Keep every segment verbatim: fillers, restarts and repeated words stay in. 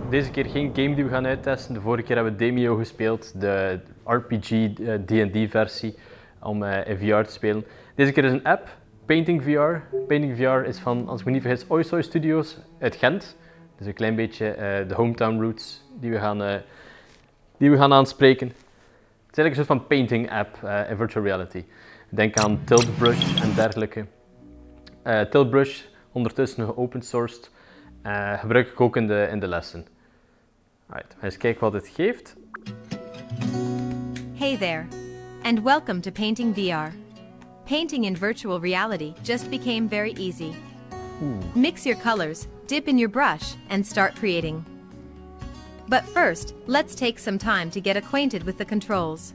deze keer geen game die we gaan uittesten. De vorige keer hebben we Demio gespeeld, de R P G D en D versie, om uh, in V R te spelen. Deze keer is een app, Painting V R. Painting V R is van, als ik me niet vergis, Oysoy Studios uit Gent. Dus een klein beetje uh, de hometown roots die we gaan, uh, die we gaan aanspreken. Het is eigenlijk een soort van painting app uh, in virtual reality. Denk aan Tilt Brush en dergelijke. Uh, Tilt Brush, ondertussen geopen sourced, uh, gebruik ik ook in de, in de lessen. Right, eens kijken wat het geeft. Hey there, and welcome to Painting V R. Painting in virtual reality just became very easy. Ooh. Mix your colors, dip in your brush, and start creating. But first, let's take some time to get acquainted with the controls.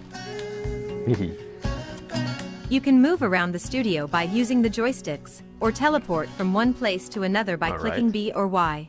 You can move around the studio by using the joysticks, or teleport from one place to another by All clicking right. B or Y.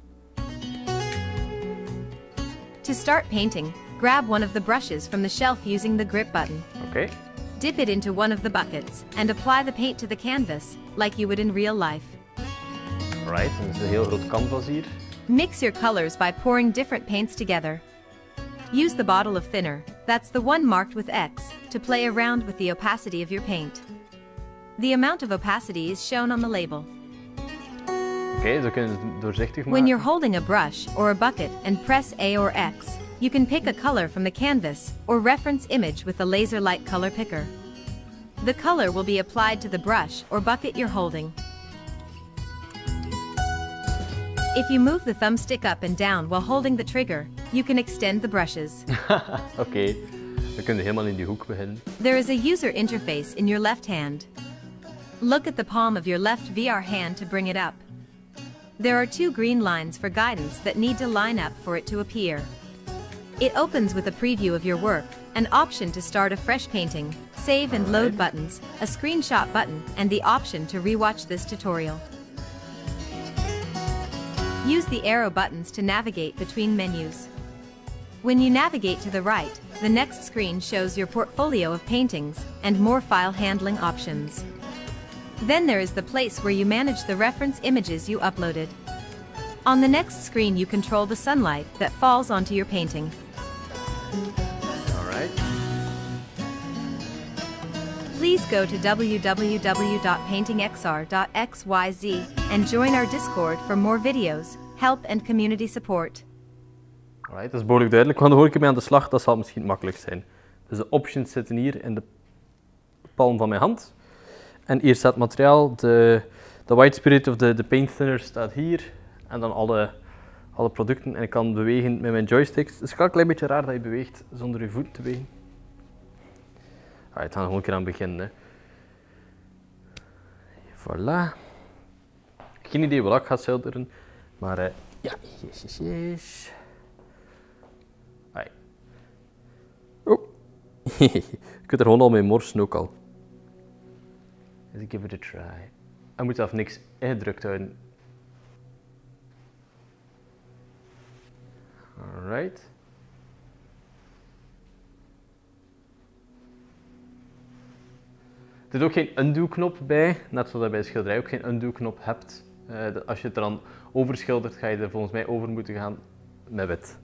To start painting, grab one of the brushes from the shelf using the grip button. Okay. Dip it into one of the buckets, and apply the paint to the canvas, like you would in real life. Alright, dat is een heel groot canvas hier. Mix your colors by pouring different paints together. Use the bottle of thinner, that's the one marked with X, to play around with the opacity of your paint. The amount of opacity is shown on the label. Oké, okay, zo kunnen we het doorzichtig maken. When you're holding a brush or a bucket and press A or X, you can pick a color from the canvas, or reference image with the laser light color picker. The color will be applied to the brush or bucket you're holding. If you move the thumbstick up and down while holding the trigger, you can extend the brushes. Oké, okay. We kunnen helemaal in die hoek beginnen. There is a user interface in your left hand. Look at the palm of your left V R hand to bring it up. There are two green lines for guidance that need to line up for it to appear. It opens with a preview of your work, an option to start a fresh painting, save and load buttons, a screenshot button, and the option to rewatch this tutorial. Use the arrow buttons to navigate between menus. When you navigate to the right, the next screen shows your portfolio of paintings and more file handling options. Then there is the place where you manage the reference images you uploaded. On the next screen you control the sunlight that falls onto your painting. Alright. Please go to w w w dot painting x r dot x y z and join our Discord for more videos, help and community support. Alright, dat is behoorlijk duidelijk, want dan hoor ik ermee aan de slag, dat zal misschien makkelijk zijn. Dus de options zitten hier in de palm van mijn hand. En hier staat materiaal, de, de White Spirit of de, de Paint Thinner staat hier. En dan alle, alle producten en ik kan bewegen met mijn joysticks. Het is wel een klein beetje raar dat je beweegt zonder je voeten te bewegen. Alright, we gaan gewoon een keer aan beginnen. Hè. Voilà. Geen idee wat ik ga schilderen, maar uh, ja, yes, yes, yes. Alright. Oh, je kunt er gewoon al mee morsen ook al. Let's give it a try. Je moet zelf niks ingedrukt houden. Alright. Er zit ook geen undo-knop bij, net zoals je bij de schilderij ook geen undo-knop hebt. Uh, als je het er dan overschildert, ga je er volgens mij over moeten gaan met wit.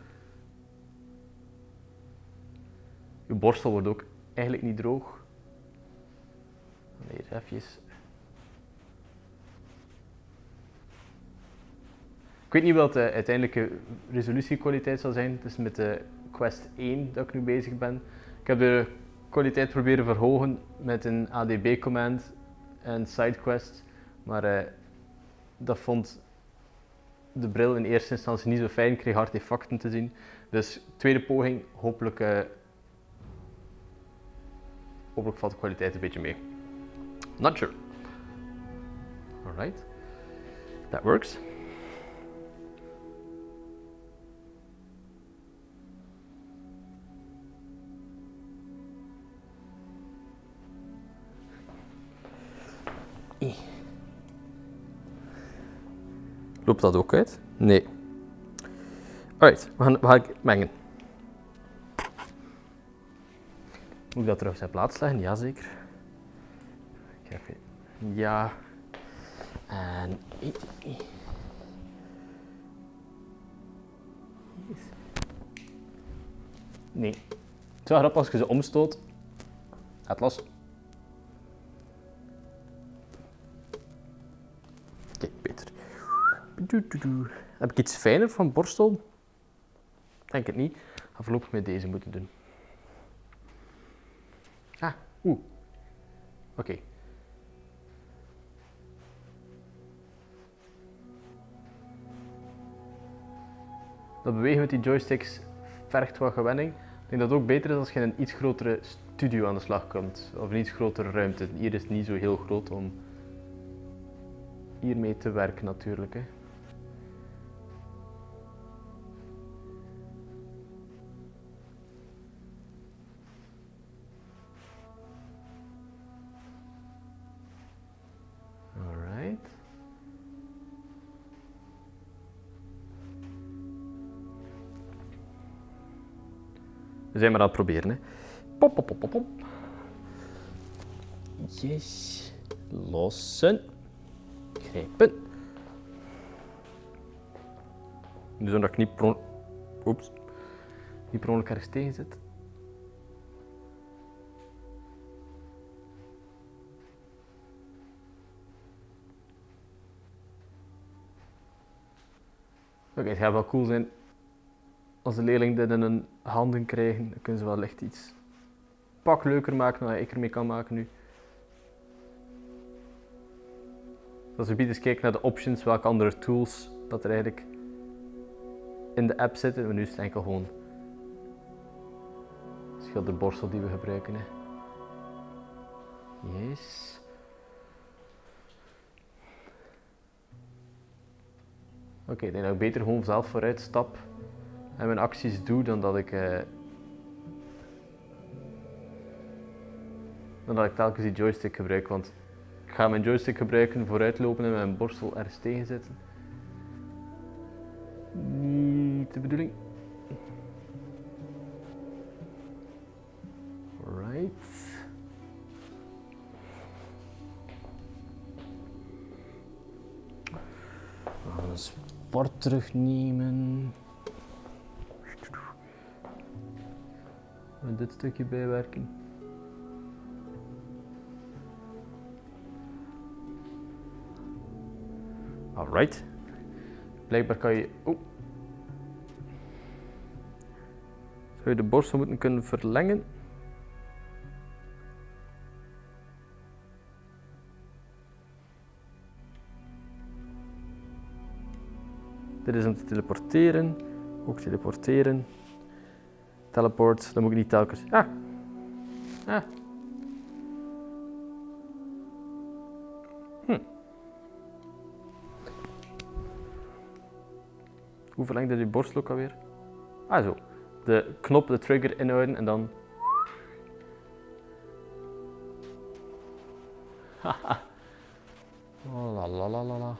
Je borstel wordt ook eigenlijk niet droog. Hier even. Ik weet niet wat de uiteindelijke resolutiekwaliteit zal zijn. Het is met de Quest één dat ik nu bezig ben. Ik heb de kwaliteit proberen verhogen met een A D B-command en SideQuest, maar uh, dat vond de bril in eerste instantie niet zo fijn. Ik kreeg artefacten te zien. Dus tweede poging, hopelijk, uh, hopelijk valt de kwaliteit een beetje mee. Not sure. Alright, that works. Loopt dat ook uit? Nee. Alright, we gaan, we gaan mengen. Moet ik dat terug op zijn plaats leggen? Jazeker. Even. Ja. En. Nee. Het is wel grappig als je ze omstoot. Gaat los. Kijk, beter. Heb ik iets fijner van borstel? Denk het niet. Ik ga voorlopig met deze moeten doen. Ah, oeh. Oké. Okay. Dat bewegen met die joysticks vergt wat gewenning. Ik denk dat het ook beter is als je in een iets grotere studio aan de slag komt. Of een iets grotere ruimte. Hier is het niet zo heel groot om hiermee te werken natuurlijk. Hè. Alright. We zijn maar aan het proberen. Hè. Pop, pop, pop, pop, pop. Yes. Lossen. Grijpen. Nu zodat ik niet per ongeluk, oeps, niet per ongeluk ergens tegen zit. Oké, okay, het gaat wel cool zijn als de leerlingen dit in hun handen krijgen. Dan kunnen ze wel echt iets pak leuker maken dan ik ermee kan maken nu. Als we eens kijken naar de options, welke andere tools dat er eigenlijk in de app zitten. Maar nu is het enkel gewoon de schilderborstel die we gebruiken. Hè. Yes. Oké, okay, ik denk dat ik beter gewoon zelf vooruit stap en mijn acties doe dan dat ik, uh, dan dat ik telkens die joystick gebruik. Want ik ga mijn joystick gebruiken, vooruitlopen en mijn borstel ergens tegen zetten. Niet de bedoeling. Alright. We gaan een sport terugnemen. En dit stukje bijwerken. Alright. Blijkbaar kan je. Oh. Zou je de borstel moeten kunnen verlengen? Dit is om te teleporteren. Ook teleporteren. Teleport, dan moet ik niet telkens. Ah! Ah! Hm. Hoe verlengde die borstel ook alweer? Ah, zo. De knop, de trigger inhouden en dan. Haha. Oh, la la la la la.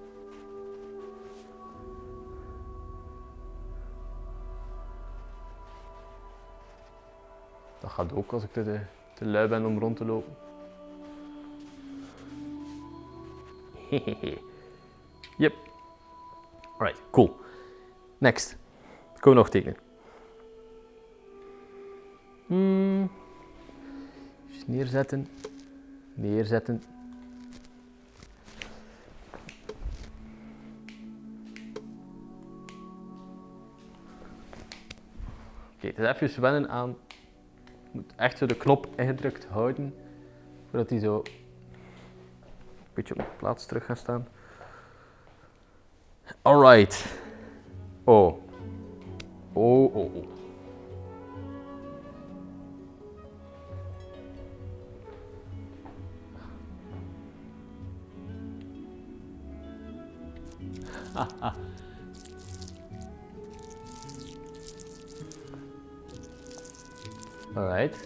Dat gaat ook als ik te, te lui ben om rond te lopen. Hehehe. Yep. Alright, cool. Next. Komen we nog tekenen. Hmm. Dus neerzetten. Neerzetten. Oké, okay, het is even wennen aan. Je moet echt zo de knop ingedrukt houden, voordat hij zo een beetje op de plaats terug gaat staan. Alright. Oh. Oh, oh, oh. Haha. Alright.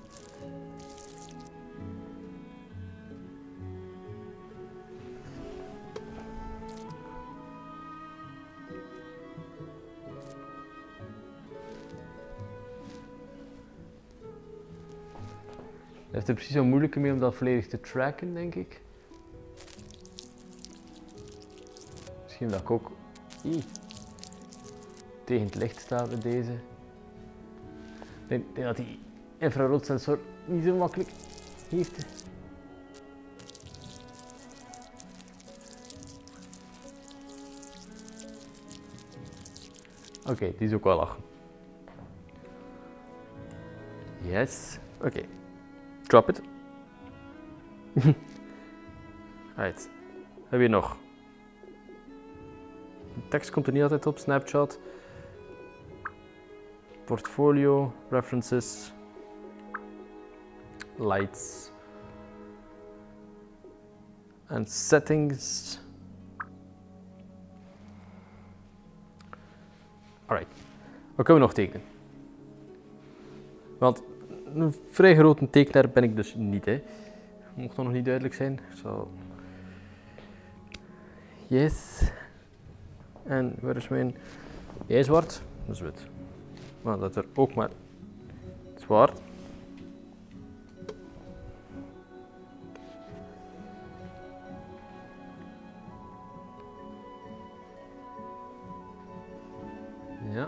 Het is er precies zo moeilijk mee om dat volledig te tracken, denk ik. Misschien dat ik ook Ii, tegen het licht sta met deze. denk, denk dat die infraroodsensor niet zo makkelijk heeft. Oké, okay, die is ook wel lachen. Yes. Oké. Okay. Drop it. Right. Heb je nog? De tekst komt er niet altijd op. Snapshot. Portfolio. References. Lights. En settings. Alright. Wat kunnen we nog tekenen? Want een vrij grote tekenaar ben ik dus niet, hè. Mocht dat nog niet duidelijk zijn. Zo. Yes. En waar is mijn... Jij zwart? Dat is wit. Maar dat er ook maar zwart. Ja.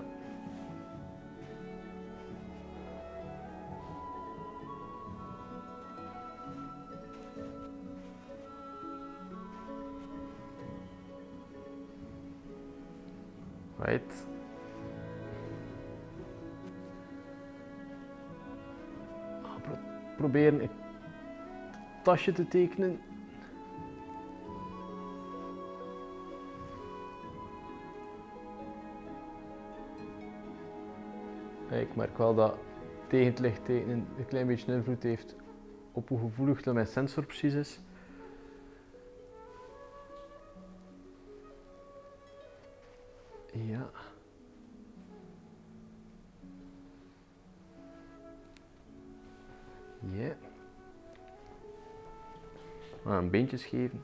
Right. Pro proberen een tasje te tekenen. Ik merk wel dat tegen het licht tekenen een klein beetje invloed heeft op hoe gevoelig dat mijn sensor precies is. Ja. Ja. Yeah. Maar een beentjes geven.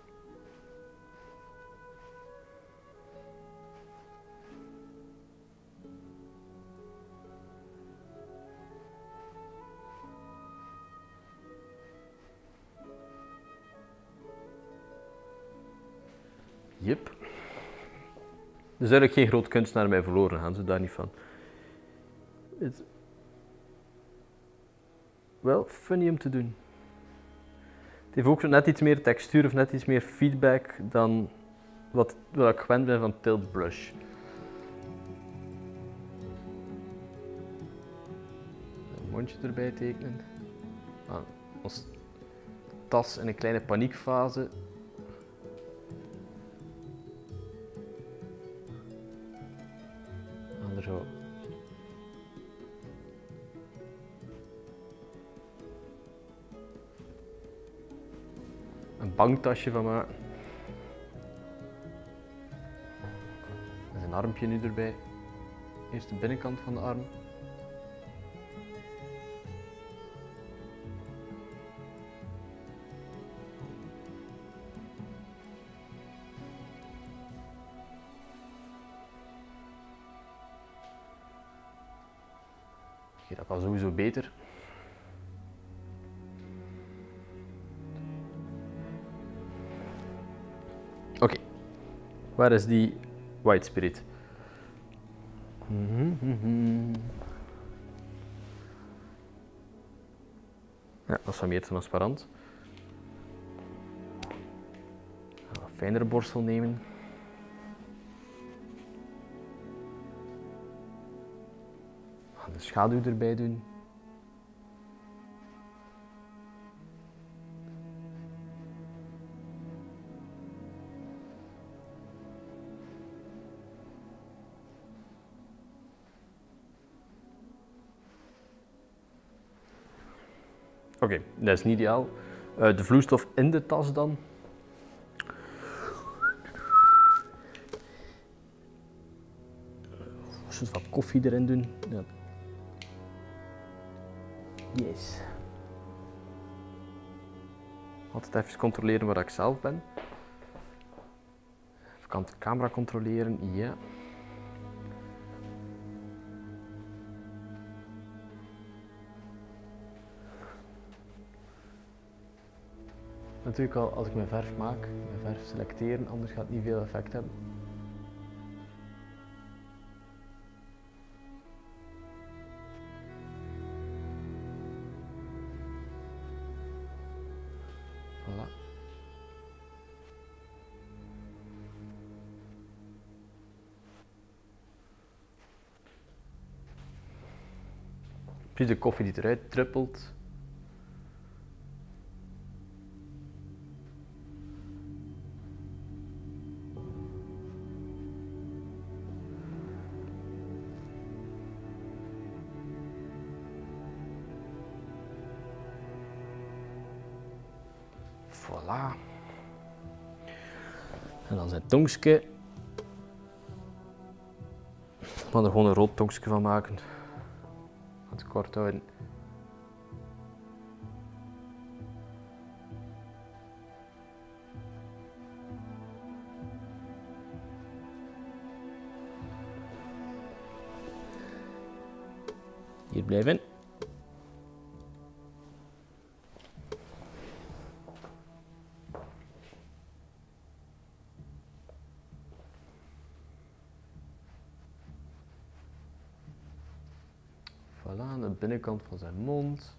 Yep. Er is eigenlijk geen groot kunstenaar mij verloren gaan, ze daar niet van. Het is wel funny om te doen. Het heeft ook net iets meer textuur of net iets meer feedback dan wat, wat ik gewend ben van Tilt Brush. Een mondje erbij tekenen. Ah, als tas in een kleine paniekfase. Zo. Een banktasje van maken. Er is een armpje nu erbij. Eerst de binnenkant van de arm. Dat kan sowieso beter. Oké, okay. Waar is die White Spirit? Mm-hmm. Ja, dat is wat meer transparant. Een fijnere borstel nemen. De schaduw erbij doen. Oké, okay, dat is niet ideaal. Uh, de vloeistof in de tas dan. Een soort van koffie erin doen. Ja. Yes. Altijd even controleren waar ik zelf ben. Even kan de camera controleren, ja. Natuurlijk al als ik mijn verf maak, mijn verf selecteren, anders gaat het niet veel effect hebben. Precies de koffie die eruit druppelt. Voilà. En dan zijn tongske. Ik kan er gewoon een rood tongske van maken. Het kort houden. Hier blijven. Voilà, aan de binnenkant van zijn mond.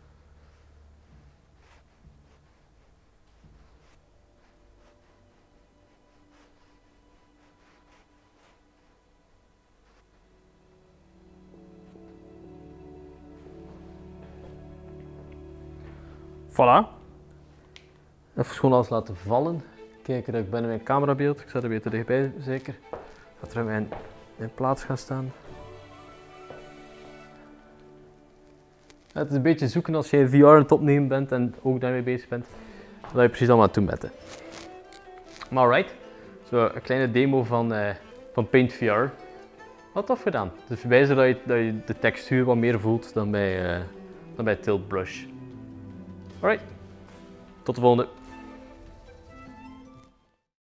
Voilà. Even gewoon alles laten vallen. Kijken dat ik ben in mijn camerabeeld. Ik zet er weer te dichtbij, zeker. Dat er in mijn, mijn plaats gaat staan. Het is een beetje zoeken als je V R aan het opnemen bent en ook daarmee bezig bent. Dat je precies allemaal aan het doen bent. Maar alright. Zo een kleine demo van, uh, van Paint V R. Wat tof gedaan. Dus bewijzen dat je, dat je de textuur wat meer voelt dan bij, uh, dan bij Tilt Brush. Alright. Tot de volgende.